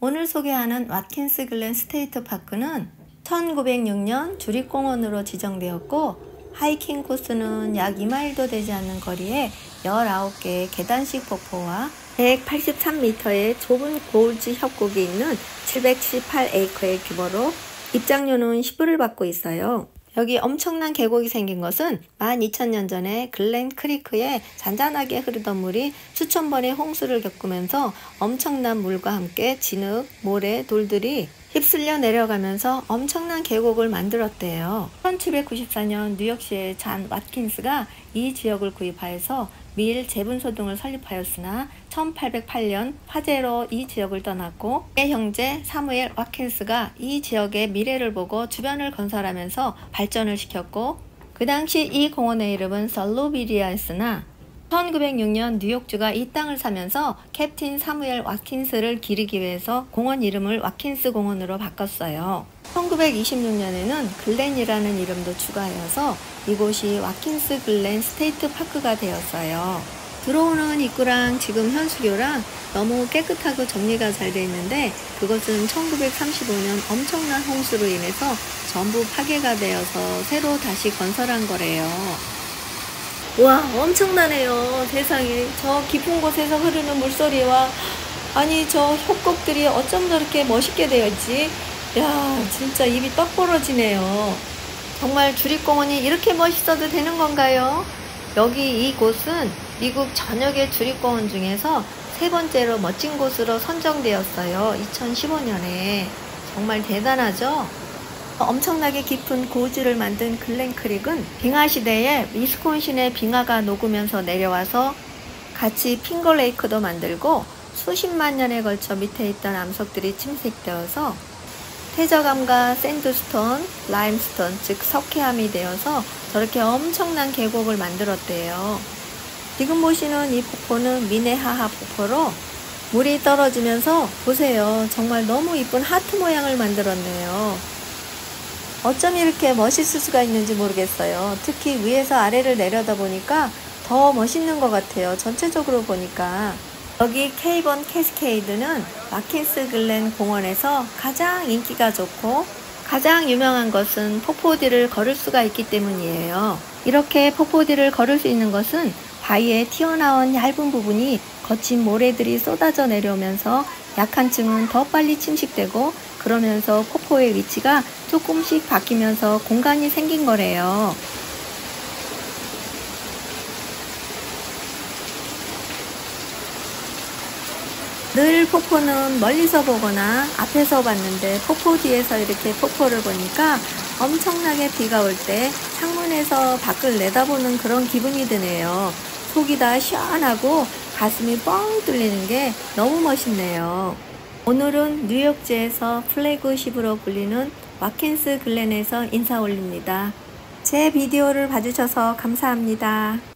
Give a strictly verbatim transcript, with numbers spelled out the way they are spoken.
오늘 소개하는 와킨스 글렌 스테이트 파크는 천구백육 년 주립공원으로 지정되었고 하이킹 코스는 약 이 마일도 되지 않는 거리에 열아홉 개의 계단식 폭포와 백팔십삼 미터의 좁은 고울지 협곡이 있는 칠백칠십팔 에이커의 규모로 입장료는 십 불을 받고 있어요. 여기 엄청난 계곡이 생긴 것은 만 이천 년 전에 글렌 크리크에 잔잔하게 흐르던 물이 수천 번의 홍수를 겪으면서 엄청난 물과 함께 진흙, 모래, 돌들이 휩쓸려 내려가면서 엄청난 계곡을 만들었대요. 천칠백구십사 년 뉴욕시의 잔 와킨스가 이 지역을 구입하여서 밀 제분소 등을 설립하였으나 천팔백팔 년 화재로 이 지역을 떠났고 그의 형제 사무엘 와킨스가 이 지역의 미래를 보고 주변을 건설하면서 발전을 시켰고 그 당시 이 공원의 이름은 솔루비리아였으나 천구백육 년 뉴욕주가 이 땅을 사면서 캡틴 사무엘 와킨스를 기리기 위해서 공원 이름을 와킨스 공원으로 바꿨어요. 천구백이십육 년에는 글렌이라는 이름도 추가하여서 이곳이 와킨스 글렌 스테이트 파크가 되었어요. 들어오는 입구랑 지금 현수교랑 너무 깨끗하고 정리가 잘 되어 있는데 그것은 천구백삼십오 년 엄청난 홍수로 인해서 전부 파괴가 되어서 새로 다시 건설한 거래요. 와, 엄청나네요. 세상에. 저 깊은 곳에서 흐르는 물소리와 아니 저 협곡들이 어쩜 저렇게 멋있게 되어 있지? 야, 진짜 입이 떡 벌어지네요. 정말 주립공원이 이렇게 멋있어도 되는 건가요? 여기 이곳은 미국 전역의 주립공원 중에서 세 번째로 멋진 곳으로 선정되었어요. 이천십오 년에. 정말 대단하죠? 엄청나게 깊은 고지를 만든 글렌 크릭은 빙하 시대에 위스콘신의 빙하가 녹으면서 내려와서 같이 핑거레이크도 만들고 수십만 년에 걸쳐 밑에 있던 암석들이 침식되어서 퇴적암과 샌드스톤, 라임스톤, 즉 석회암이 되어서 저렇게 엄청난 계곡을 만들었대요. 지금 보시는 이 폭포는 미네하하 폭포로 물이 떨어지면서 보세요. 정말 너무 이쁜 하트 모양을 만들었네요. 어쩜 이렇게 멋있을 수가 있는지 모르겠어요. 특히 위에서 아래를 내려다보니까 더 멋있는 것 같아요. 전체적으로 보니까. 여기 케이번 캐스케이드는 와킨스 글렌 공원에서 가장 인기가 좋고 가장 유명한 것은 폭포들을 걸을 수가 있기 때문이에요. 이렇게 폭포들을 걸을 수 있는 것은 바위에 튀어나온 얇은 부분이 거친 모래들이 쏟아져 내려오면서 약한 층은 더 빨리 침식되고 그러면서 폭포의 위치가 조금씩 바뀌면서 공간이 생긴 거래요. 늘 폭포는 멀리서 보거나 앞에서 봤는데 폭포 뒤에서 이렇게 폭포를 보니까 엄청나게 비가 올 때 창문에서 밖을 내다보는 그런 기분이 드네요. 속이 다 시원하고 가슴이 뻥 뚫리는 게 너무 멋있네요. 오늘은 뉴욕주에서 플래그십으로 불리는 와킨스 글렌에서 인사 올립니다. 제 비디오를 봐주셔서 감사합니다.